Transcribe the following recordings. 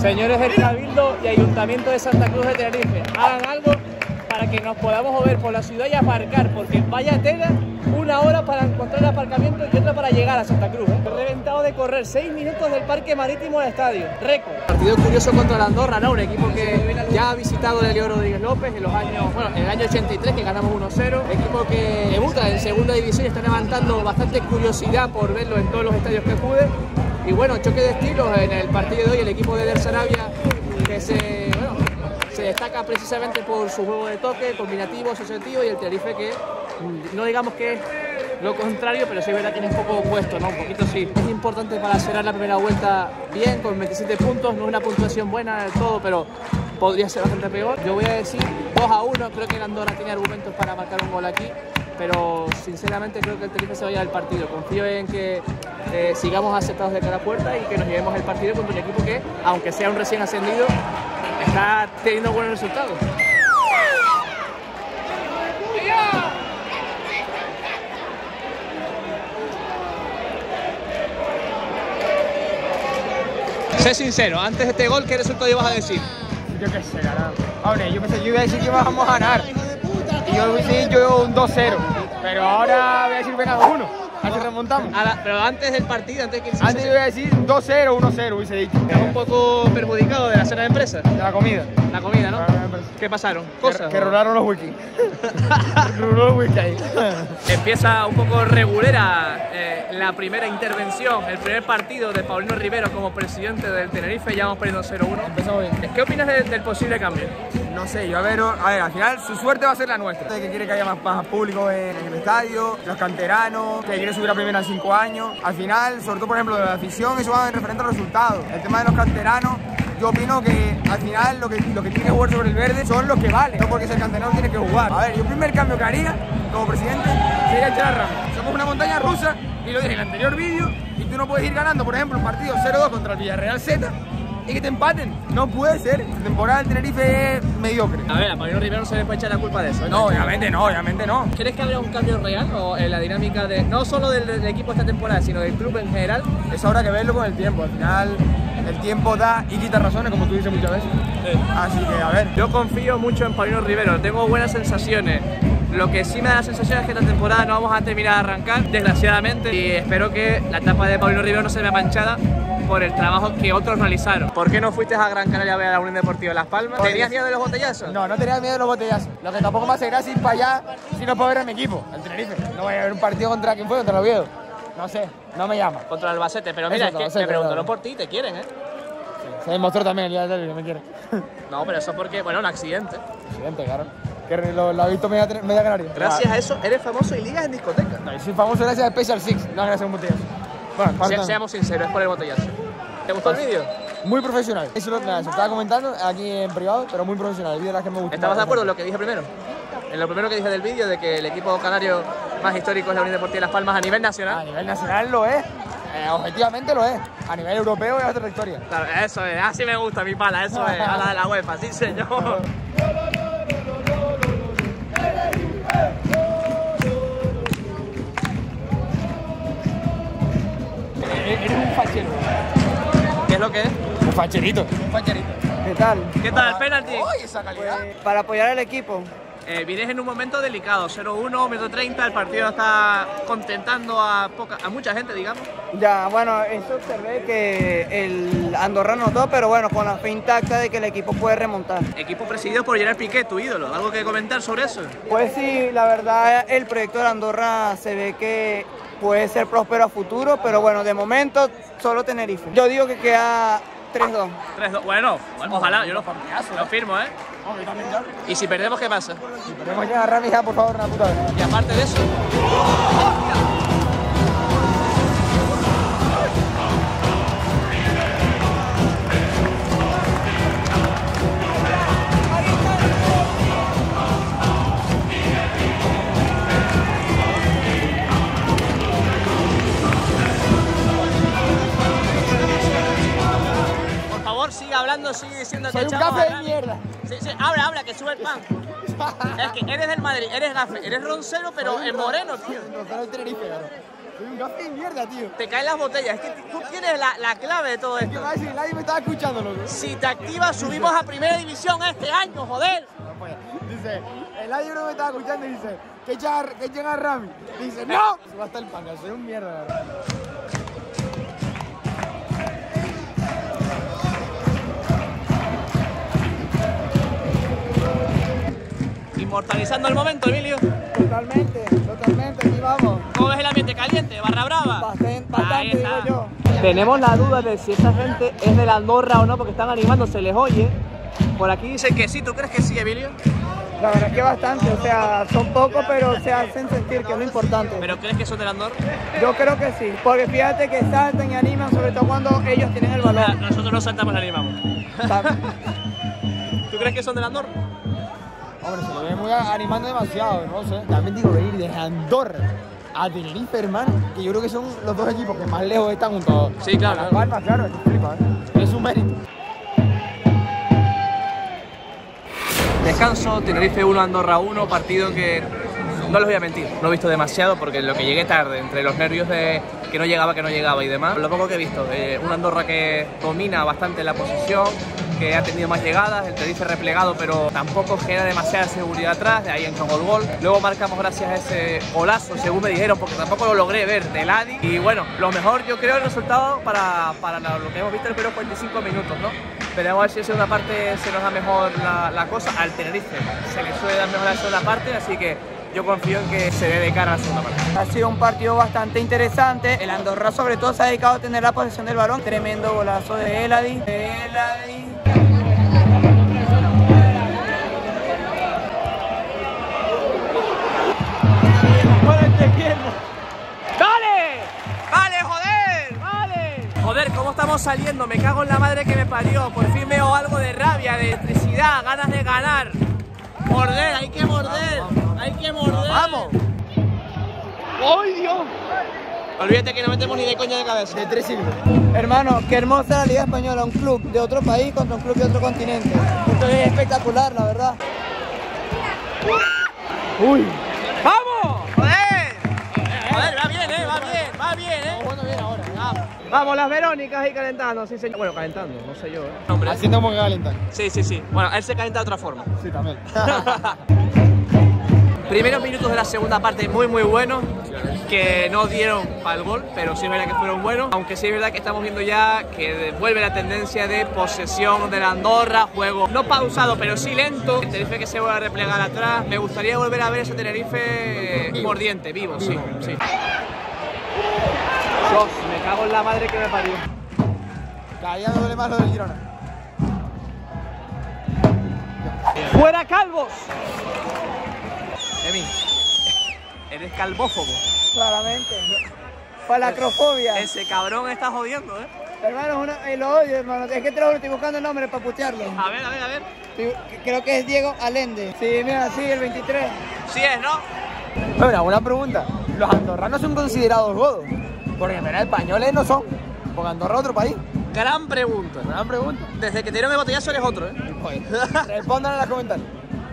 Señores del Cabildo y Ayuntamiento de Santa Cruz de Tenerife, hagan algo para que nos podamos mover por la ciudad y aparcar, porque vaya tela, 1 hora para encontrar el aparcamiento y otra para llegar a Santa Cruz. He reventado de correr 6 minutos del Parque Marítimo al estadio, récord. Partido curioso contra la Andorra, ¿no? Un equipo que ya ha visitado el Elio Rodríguez López en los años, bueno, en el año 83 que ganamos 1-0. Equipo que debuta en segunda división y está levantando bastante curiosidad por verlo en todos los estadios que pude. Y bueno, choque de estilos en el partido de hoy, el equipo de Eder Sarabia que se destaca precisamente por su juego de toque, combinativo, asociativo, y el Tenerife que no digamos que es lo contrario, pero sí es verdad que tiene un poco opuesto, ¿no? Un poquito sí. Es importante para cerrar la primera vuelta bien, con 27 puntos, no es una puntuación buena del todo, pero podría ser bastante peor. Yo voy a decir 2-1, creo que el Andorra tiene argumentos para marcar un gol aquí, pero sinceramente creo que el Tenerife se vaya del partido. Confío en que sigamos aceptados de cada puerta y que nos llevemos el partido contra un equipo que, aunque sea un recién ascendido, está teniendo buenos resultados. Sé sincero, antes de este gol, ¿qué resultado ibas a decir? Yo qué sé, ganar. Hombre, yo iba a decir que íbamos a ganar. Y yo voy a decir un 2-0. Pero ahora voy a decir venga 1. Así remontamos. Pero antes del partido, antes yo iba a decir 2-0, 1-0, hubiese dicho. ¿Estás un poco perjudicado de la cena de empresa? De la comida. La comida, ¿no? ¿Qué pasaron? ¿Cosas? Que rolaron los wikis. Rolaron los wikis ahí. Empieza un poco regulera la primera intervención, el primer partido de Paulino Rivero como presidente del Tenerife. Ya vamos perdiendo 0-1. Empezamos bien. ¿Qué opinas del posible cambio? No sé, yo a ver, al final su suerte va a ser la nuestra. Que quiere que haya más público en el estadio, los canteranos, que quiere subir a primera en 5 años. Al final, sobre todo por ejemplo de la afición, eso va en referente a los resultados. El tema de los canteranos, yo opino que al final lo que tiene que jugar sobre el verde son los que valen, no porque ser canterano tiene que jugar. A ver, yo el primer cambio que haría como presidente sería echar a Ramos. Somos una montaña rusa y lo dije en el anterior vídeo, y tú no puedes ir ganando, por ejemplo, un partido 0-2 contra el Villarreal Z y que te empaten. No puede ser. La temporada del Tenerife es mediocre. A ver, a Paulino Rivero no se le puede echar la culpa de eso, ¿eh? No, obviamente no, obviamente no. ¿Crees que habría un cambio real o en la dinámica de no solo del equipo esta temporada, sino del club en general? Eso habrá que verlo con el tiempo. Al final, el tiempo da y quita razones, como tú dices muchas veces. Sí. Así que, a ver. Yo confío mucho en Paulino Rivero. Tengo buenas sensaciones. Lo que sí me da la sensación es que esta temporada no vamos a terminar de arrancar, desgraciadamente, y espero que la etapa de Paulino Rivero no se vea manchada por el trabajo que otros realizaron. ¿Por qué no fuiste a Gran Canaria a ver a la Unión Deportiva Las Palmas? ¿Tenías miedo de los botellazos? No, no tenía miedo de los botellazos. Lo que tampoco me hace gracia ir para allá si no puedo ver a mi equipo, el Tenerife. No voy a ver un partido contra quién fue, contra el Oviedo. No sé, no me llama. Contra el Albacete, pero mira, es que me preguntaron por ti, te quieren, ¿eh? Se demostró también el día del que me quieren. No, pero eso es porque, bueno, un accidente. Accidente, claro. Que lo ha visto media canaria. Gracias a eso eres famoso y ligas en discoteca. No, yo soy famoso gracias a Special Six, no gracias a un botellazo. Bueno, seamos sinceros, es por el botellazo. ¿Te gustó el vídeo? Muy profesional. Eso lo estaba comentando aquí en privado, pero muy profesional. El vídeo de la que me gustó. ¿Estabas de acuerdo en lo que dije primero? En lo primero que dije del vídeo, de que el equipo canario más histórico es la Unión Deportiva Las Palmas a nivel nacional. A nivel nacional lo es. Objetivamente lo es. A nivel europeo es otra historia. Claro, eso es. Así me gusta mi pala, eso es. A la de la UEFA, sí señor. Eres un fachero. ¿Qué es lo que es? Un facherito. Un facherito. ¿Qué tal? ¿Qué tal? Penalti. ¡Uy, esa calidad! Para apoyar al equipo. Vienes en un momento delicado, 0-1, minuto 30, el partido está contentando a mucha gente, digamos. Ya, bueno, eso observé que el Andorra notó, pero bueno, con la fe intacta de que el equipo puede remontar. Equipo presidido por Gerard Piqué, tu ídolo. ¿Algo que comentar sobre eso? Pues sí, la verdad, el proyecto de Andorra se ve que puede ser próspero a futuro, pero bueno, de momento, solo Tenerife. Yo digo que queda 3-2. 3-2, bueno, ojalá, yo lo firmo, ¿eh? ¿Y si perdemos, qué pasa? Si perdemos ya, agarrar ya, por favor, una puta vez. Y aparte de eso... Sigue hablando, sigue diciendo soy que un café de mierda. Sí, habla, que sube el pan. Es que eres del Madrid, eres gafe, eres roncero, pero en moreno, tío. Roncero del Tenerife, claro. Soy un gafe de mierda, tío. Te caen las botellas. Es que tú tienes la clave de todo ¿Qué esto. va a decir? Nadie me estaba escuchando, loco. Si te activas, subimos a primera división este año, joder. Dice, el año no me estaba escuchando y dice, que echen a Rami. Dice, ¡no! Se va hasta el panga, soy un mierda, ¿verdad? Inmortalizando el momento, Emilio. Totalmente, aquí vamos. ¿Cómo ves el ambiente caliente? Barra brava. Bastante, Ahí digo está. yo. Tenemos la duda de si esta gente es de la Andorra o no, porque están animando, se les oye. Por aquí dice Dicen que sí, ¿tú crees que sí, Emilio? La verdad es que bastante, o sea, son pocos, pero se hacen sentir, que es lo importante. ¿Pero crees que son del Andorra? Yo creo que sí, porque fíjate que saltan y animan, sobre todo cuando ellos tienen el balón. Nosotros no saltamos y animamos. ¿Tú crees que son del Andorra? Hombre, se lo ven muy animando demasiado, no sé. También digo, venir desde Andorra a Tenerife, hermano, que yo creo que son los dos equipos que más lejos están juntos. Sí, claro. A Las Palmas, claro, es flipa, ¿eh? Es un mérito. Descanso, Tenerife 1, Andorra 1, partido que no les voy a mentir, no he visto demasiado porque lo que llegué tarde, entre los nervios de que no llegaba y demás, lo poco que he visto, una Andorra que domina bastante la posición, que ha tenido más llegadas, el Tenerife replegado pero tampoco genera demasiada seguridad atrás, de ahí entró el gol, luego marcamos gracias a ese golazo, según me dijeron, porque tampoco lo logré ver, del Adi, y bueno, lo mejor yo creo el resultado para lo que hemos visto en los primeros 45 minutos, ¿no? Veremos a ver si en segunda parte se nos da mejor la cosa. Al Tenerife se le suele dar mejor la segunda parte, así que yo confío en que se dé de cara a la segunda parte. Ha sido un partido bastante interesante. El Andorra sobre todo se ha dedicado a tener la posesión del balón. Tremendo golazo de Eladi. ¡Vale, joder! ¡Vale! Joder, ¿cómo estamos saliendo? Me cago en la madre que me parió. Por fin veo algo de rabia, de electricidad, ganas de ganar. Morder, hay que morder. Hay que morder. ¡Vamos! ¡Ay, Dios! Olvídate que no metemos ni de coña de cabeza. De 3 siglos. Hermano, qué hermosa la Liga Española. Un club de otro país contra un club de otro continente. Esto es espectacular, la verdad. ¡Uy! ¡Vamos! ¡Joder! Joder, va bien, Bueno, bien ahora. Vamos, las Verónicas ahí calentando, sí señor. Bueno, calentando, no sé yo, Hombre. Haciendo como que calentar. Sí. Bueno, él se calienta de otra forma. Sí, también. Primeros minutos de la segunda parte muy buenos, que no dieron para el gol, pero sí es verdad que fueron buenos, aunque sí es verdad que estamos viendo ya que vuelve la tendencia de posesión de la Andorra, juego no pausado, pero sí lento, el Tenerife que se vuelve a replegar atrás. Me gustaría volver a ver ese Tenerife mordiente, vivo, sí. Dios, me cago en la madre que me parió. Cada día me duele más lo del Girona. ¡Fuera calvos! Emi, eres calvófobo. Claramente. Falacrofobia. Ese cabrón está jodiendo, ¿eh? Hermano, lo odio, hermano. Es que te lo estoy buscando el nombre para putearlo. A ver. Creo que es Diego Allende. Sí, mira, sí, el 23. Sí es, ¿no? Bueno, una pregunta. ¿Los andorranos son considerados godos? Porque en verdad españoles no son. Porque Andorra es otro país. Gran pregunta. Gran pregunta. Desde que te dieron el botellazo eres otro, ¿eh? Respondan en los comentarios.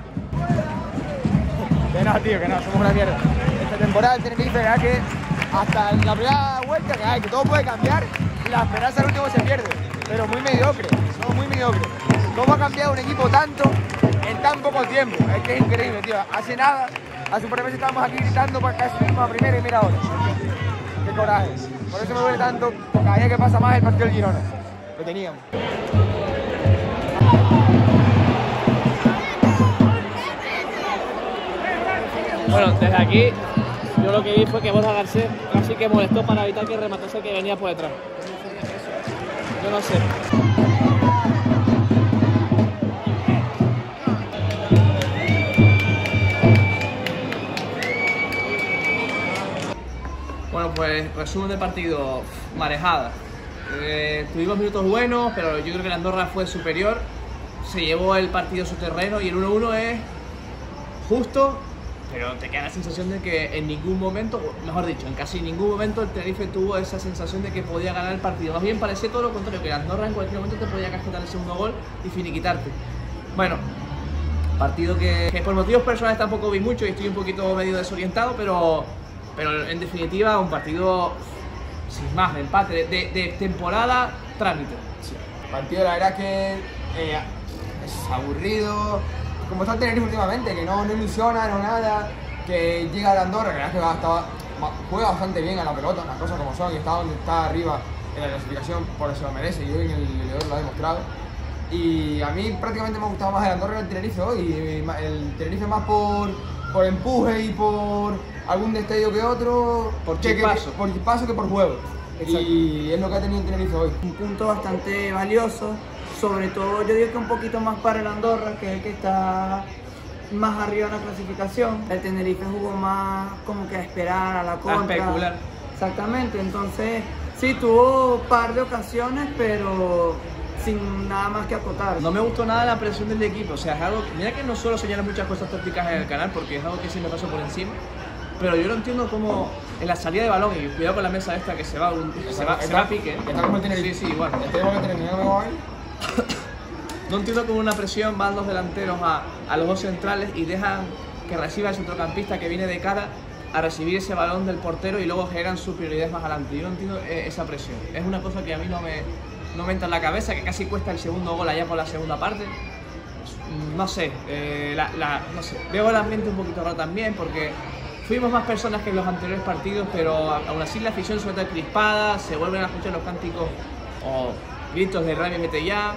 Que no, tío, que no, somos una mierda. Esta temporada el Tenerife, ¿verdad? Que hasta la primera vuelta que hay, que todo puede cambiar, la esperanza al último se pierde. Pero muy mediocre, somos muy mediocres. ¿Cómo ha cambiado un equipo tanto en tan poco tiempo? Es que es increíble, tío. Hace nada, hace un par de meses estábamos aquí gritando para que subimos a primera y mira ahora. Qué coraje. Por eso me duele tanto, cada día que pasa más el partido del Girona. Lo teníamos. Bueno, desde aquí yo lo que vi fue que Borja Garcés casi que molestó para evitar que rematase el que venía por detrás. Yo no sé. Bueno, pues resumen del partido, marejada. Tuvimos minutos buenos, pero yo creo que la Andorra fue superior. Se llevó el partido a su terreno y el 1-1 es justo, pero te queda la sensación de que en ningún momento, mejor dicho, en casi ningún momento el Tenerife tuvo esa sensación de que podía ganar el partido. Más bien parecía todo lo contrario, que la Andorra en cualquier momento te podía casquetar el segundo gol y finiquitarte. Bueno, partido que por motivos personales tampoco vi mucho y estoy un poquito medio desorientado, pero Pero en definitiva, un partido sin más, de empate, de temporada trámite. Sí. El partido, la verdad que es aburrido, como está el Tenerife últimamente, que no ilusiona, no nada, que llega a Andorra, que la verdad que juega bastante bien a la pelota, las cosas como son, y está donde está arriba en la clasificación, por eso lo merece, y hoy en el León lo ha demostrado. Y a mí prácticamente me ha gustado más el Andorra que el Tenerife hoy, el Tenerife más por empuje y por algún destello que otro, por chispazo que por juego. Exacto. Y es lo que ha tenido el Tenerife hoy. Un punto bastante valioso, sobre todo yo digo que un poquito más para el Andorra, que es el que está más arriba en la clasificación. El Tenerife jugó más como que a esperar, a la contra. A especular. Exactamente, entonces sí tuvo un par de ocasiones, pero sin nada más que acotar. No me gustó nada la presión del equipo, o sea, es algo, mira que no suelo señalar muchas cosas tácticas en el canal porque es algo que sí me pasó por encima, pero yo no entiendo cómo en la salida de balón, y cuidado con la mesa esta que se va a pique. Está como el Tenerife. Sí, igual. No entiendo cómo una presión van los delanteros a los dos centrales y dejan que reciba el centrocampista que viene de cara a recibir ese balón del portero y luego generan superioridades más adelante. Yo no entiendo esa presión, es una cosa que a mí no me entra en la cabeza, que casi cuesta el segundo gol allá por la segunda parte. No sé, no sé, veo el ambiente un poquito raro también porque fuimos más personas que en los anteriores partidos, pero aún así la afición se mete crispada, se vuelven a escuchar los cánticos o gritos de rabia, mete ya.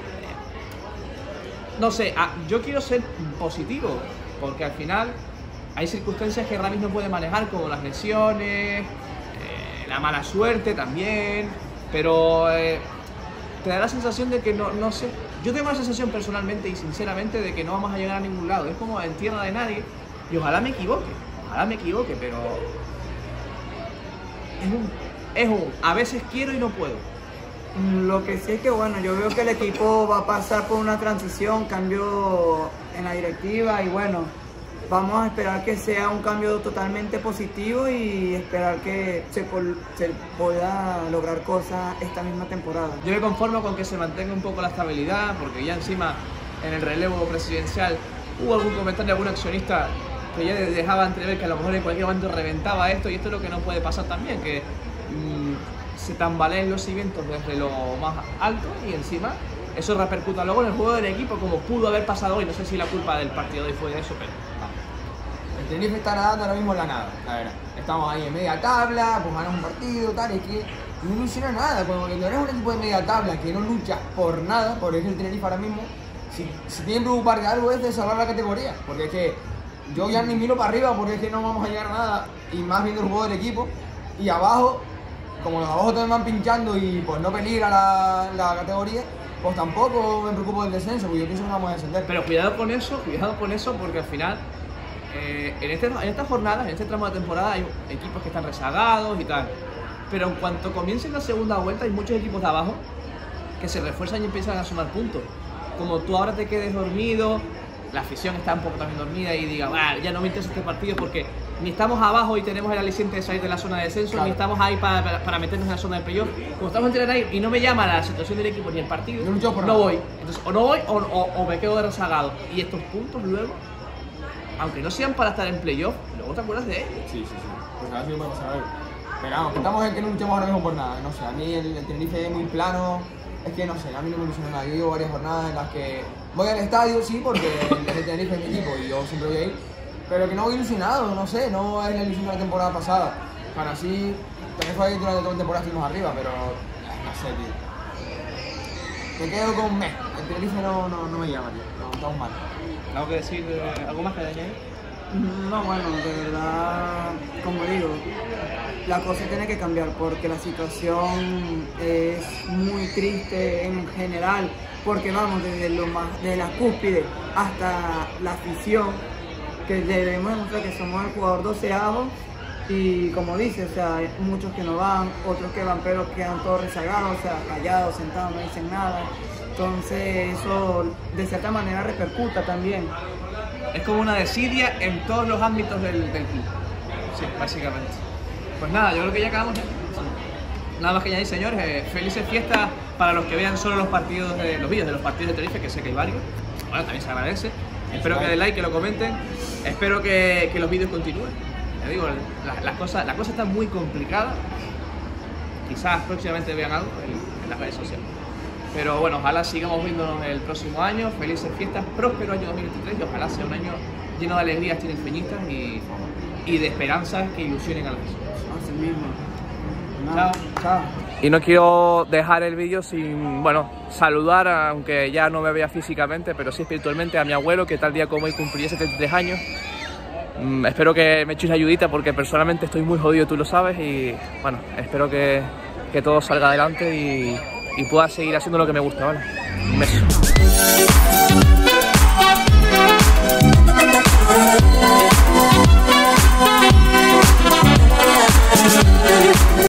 No sé, yo quiero ser positivo, porque al final hay circunstancias que Ramis no puede manejar, como las lesiones, la mala suerte también, pero te da la sensación de que no sé. Yo tengo la sensación personalmente y sinceramente de que no vamos a llegar a ningún lado. Es como en tierra de nadie y ojalá me equivoque, pero a veces quiero y no puedo. Lo que sí es que bueno, yo veo que el equipo va a pasar por una transición, cambio en la directiva y bueno, vamos a esperar que sea un cambio totalmente positivo y esperar que se pueda lograr cosas esta misma temporada. Yo me conformo con que se mantenga un poco la estabilidad, porque ya encima en el relevo presidencial hubo algún comentario de algún accionista que ya dejaba entrever que a lo mejor en cualquier momento reventaba esto, y esto es lo que no puede pasar también, que se tambaleen los cimientos desde lo más alto y encima eso repercuta luego en el juego del equipo, como pudo haber pasado hoy. No sé si la culpa del partido de hoy fue de eso, pero el Tenerife está nadando ahora mismo en la nada, la verdad. Estamos ahí en media tabla, pues ganamos un partido, tal, es que no ilusiona nada. Cuando eres un equipo de media tabla que no lucha por nada, por ejemplo el Tenerife ahora mismo, si tienen que preocupar de algo es de salvar la categoría, porque es que yo ya ni miro para arriba porque es que no vamos a llegar a nada, y más viendo el juego del equipo, y abajo, como los abajo también van pinchando y pues no peligra la categoría, pues tampoco me preocupo del descenso, porque yo pienso que no vamos a descender. Pero cuidado con eso, porque al final en estas jornadas, en este tramo de temporada, hay equipos que están rezagados y tal. Pero en cuanto comience la segunda vuelta, hay muchos equipos de abajo que se refuerzan y empiezan a sumar puntos. Como tú ahora te quedes dormido, la afición está un poco también dormida y diga, ya no me interesa este partido porque ni estamos abajo y tenemos el aliciente de salir de la zona de descenso, claro, ni estamos ahí para meternos en la zona de playoff. Como estamos en ahí y no me llama la situación del equipo ni el partido, no voy. Entonces, o no voy o me quedo rezagado. Y estos puntos luego, aunque no sean para estar en playoff, luego te acuerdas de ellos. Sí. Pues a ver si me pasa algo. Pero vamos, que estamos en que no luchamos ahora mismo por nada. No sé, a mí el Tenerife es muy plano. Es que no sé, a mí no me ilusiona nada. Yo llevo varias jornadas en las que voy al estadio, sí, porque el Tenerife es mi equipo y yo siempre voy a ir. Pero que no voy ilusionado, no sé, no es la ilusión de la temporada pasada. Para así, también fue ahí durante toda la temporada estuvimos arriba, pero no sé, tío. Me quedo con me. El Tenerife no me llama, tío. No, estamos mal. ¿Algo que decir? ¿Algo más que añadir? No, bueno, de verdad, como digo, la cosa tiene que cambiar porque la situación es muy triste en general, porque vamos desde la cúspide hasta la afición, que debemos demostrar que somos el jugador doceavo, y como dice, o sea, hay muchos que no van, otros que van pero quedan todos rezagados, o sea, callados, sentados, no dicen nada. Entonces eso de cierta manera repercuta también. Es como una desidia en todos los ámbitos del club. Sí, básicamente. Pues nada, yo creo que ya acabamos ya. Nada más que añadir, señores. Felices fiestas para los que vean solo los vídeos de los partidos de Tenerife, que sé que hay varios. Bueno, también se agradece. Espero que den like, que lo comenten. Espero que los vídeos continúen. te digo, la cosa está muy complicada. Quizás próximamente vean algo en las redes sociales. Pero bueno, ojalá sigamos viéndonos el próximo año. Felices fiestas, próspero año 2023 y ojalá sea un año lleno de alegrías tinerfeñistas y de esperanzas que ilusionen a la gente. Así mismo. Chao. Chao. Y no quiero dejar el vídeo sin, bueno, saludar, aunque ya no me vea físicamente, pero sí espiritualmente, a mi abuelo, que tal día como hoy cumpliría 73 años. Espero que me echéis ayudita porque personalmente estoy muy jodido, tú lo sabes, y bueno, espero que todo salga adelante y pueda seguir haciendo lo que me gusta, ¿vale? Un beso.